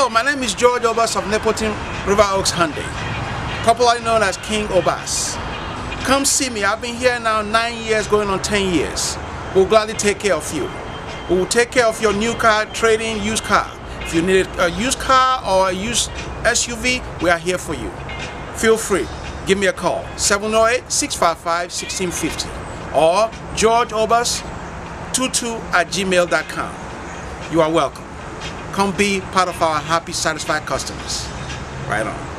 Hello, my name is Georg Obas of Napleton River Oaks Hyundai, popularly known as King Obas. Come see me. I've been here now 9 years, going on 10 years. We'll gladly take care of you. We will take care of your new car, trading, used car. If you need a used car or a used SUV, we are here for you. Feel free. Give me a call, 708-655-1650 or georgeobas22@gmail.com. You are welcome. Come be part of our happy, satisfied customers. Right on.